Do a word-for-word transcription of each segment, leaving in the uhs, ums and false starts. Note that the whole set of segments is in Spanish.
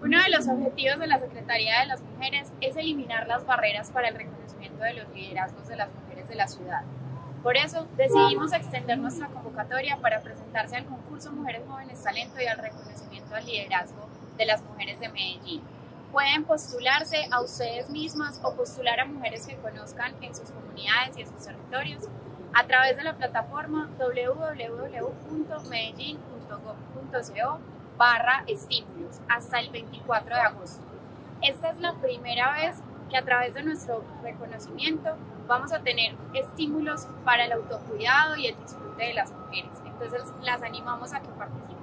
Uno de los objetivos de la Secretaría de las Mujeres es eliminar las barreras para el reconocimiento de los liderazgos de las mujeres de la ciudad. Por eso, decidimos extender nuestra convocatoria para presentarse al concurso Mujeres Jóvenes Talento y al reconocimiento al liderazgo de las mujeres de Medellín. Pueden postularse a ustedes mismas o postular a mujeres que conozcan en sus comunidades y en sus territorios a través de la plataforma w w w punto medellín punto gov punto co barra estímulos hasta el veinticuatro de agosto. Esta es la primera vez que a través de nuestro reconocimiento vamos a tener estímulos para el autocuidado y el disfrute de las mujeres. Entonces las animamos a que participen.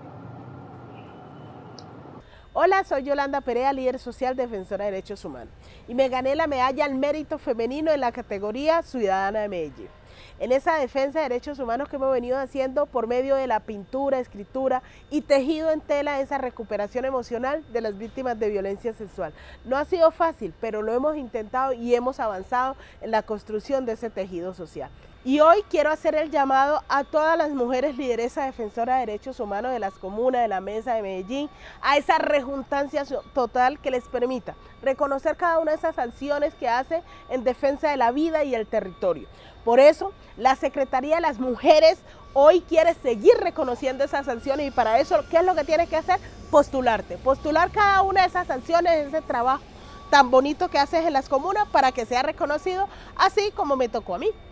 Hola, soy Yolanda Perea, líder social defensora de derechos humanos, y me gané la medalla al mérito femenino en la categoría Ciudadana de Medellín. En esa defensa de derechos humanos que hemos venido haciendo por medio de la pintura, escritura y tejido en tela, esa recuperación emocional de las víctimas de violencia sexual. No ha sido fácil, pero lo hemos intentado y hemos avanzado en la construcción de ese tejido social. Y hoy quiero hacer el llamado a todas las mujeres lideresas defensoras de derechos humanos de las comunas, de la Mesa de Medellín, a esa rejuntancia total que les permita reconocer cada una de esas acciones que hace en defensa de la vida y el territorio. Por eso, la Secretaría de las Mujeres hoy quiere seguir reconociendo esas sanciones, y para eso, ¿qué es lo que tienes que hacer? Postularte, postular cada una de esas sanciones, ese trabajo tan bonito que haces en las comunas para que sea reconocido, así como me tocó a mí.